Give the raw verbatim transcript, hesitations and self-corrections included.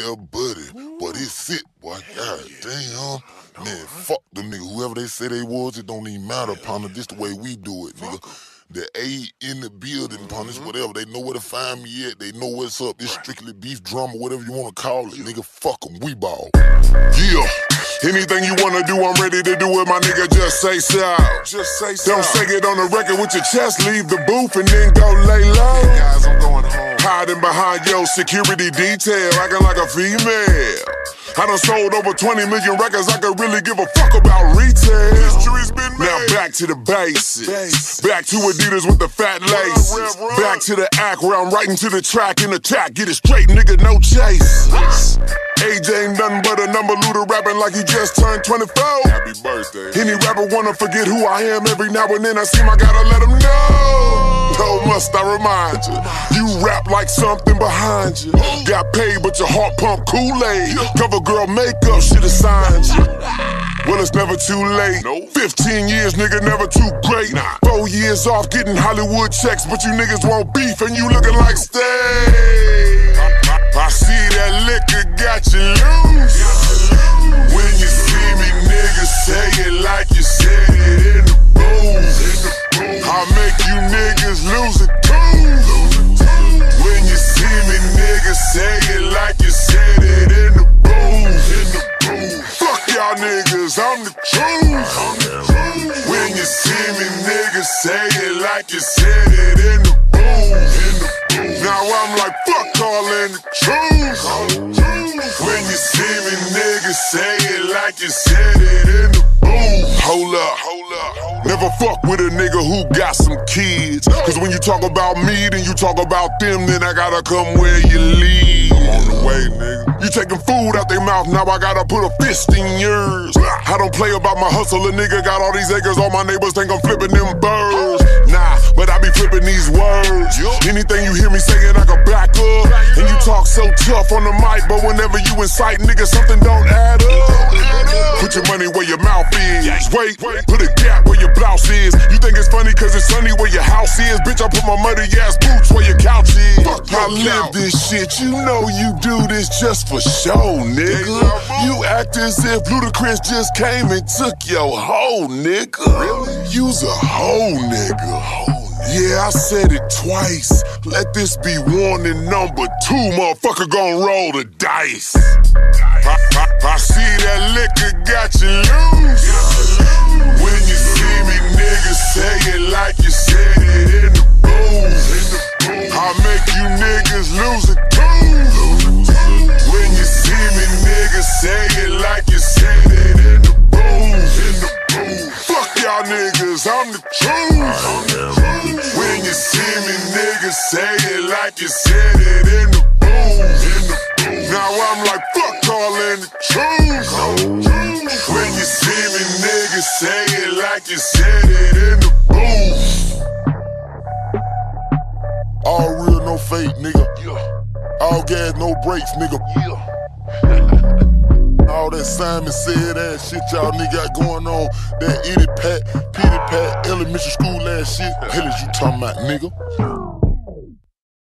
Yeah, buddy. But it's it, boy. God damn. Man, fuck them niggas. Whoever they say they was, it don't even matter, partner. This the way we do it, nigga. The A in the building, partner, whatever. They know where to find me at. They know what's up. This strictly beef drama, whatever you want to call it. Nigga, fuck them. We ball. Yeah. Anything you wanna do, I'm ready to do it, my nigga, just say so. Just say so. Don't say it on the record with your chest, leave the booth and then go lay low. Hey guys, I'm going home. Hiding behind your security detail, acting like a female. I done sold over twenty million records, I could really give a fuck about retail. History's been made. Now back to the basics. Base. Back to Adidas with the fat laces. Run, run, run. Back to the act where I'm writing to the track in attack. Get it straight, nigga, no chase. Age ain't nothing but a number, Luda rapping like he just turned twenty-four. Happy birthday. Any rapper wanna forget who I am every now and then I seem I gotta let him know. Oh, must I remind you, you rap like something behind you. Got paid but your heart pump Kool-Aid. Cover girl makeup shit assigned you. Well, it's never too late. Fifteen years, nigga, never too great. Four years off getting Hollywood checks, but you niggas want beef and you looking like steak. I see that liquor got you loose. When you see me, nigga, say it like you said it in the booth. I'll make you niggas lose it too. When you see me, nigga, say it like you said it in the booth. Fuck y'all niggas, I'm the truth. When you see me, nigga, say it like you said it in the booth. Now I'm like, fuck all in the truth. When you see me, nigga, say it like you said it in the booth. Hold up, hold up. Never fuck with a nigga who got some kids. Cause when you talk about me, then you talk about them, then I gotta come where you live. I'm on the way, nigga. You taking food out their mouth, now I gotta put a fist in yours. I don't play about my hustle, a nigga got all these acres, all my neighbors think I'm flipping them birds. Nah, but I be flipping these words. Anything you hear me saying, I can back up. And you talk so tough on the mic, but whenever you incite, nigga, something don't add up. Put your money where your mouth is. Wait, put a gap where your blouse is. You think it's funny cause it's sunny where your house is? Bitch, I put my muddy ass boots where your couch is. Fuck, I live this shit, you know you do this just for show, nigga. You act as if Ludacris just came and took your hoe, nigga. You's a hoe, nigga. Yeah, I said it twice. Let this be warning number two, motherfucker gon' roll the dice. I, I, I see that liquor got you loose. When you see me, nigga, say it like you said it in the booth. I'll make you niggas lose it too. When you see me, nigga, say it like you said it in the booth. Fuck y'all niggas, I'm the truth. When you see me, nigga, say it like you said it in the booth. Now I'm like, fuck all in the truth. When you see me, nigga, say it like you said it in the booth. All real, no fake, nigga. All gas, no brakes, nigga. All that Simon said ass shit y'all nigga got going on. That itty pat, pity pat, elementary school ass shit. Hell is you talking about, nigga?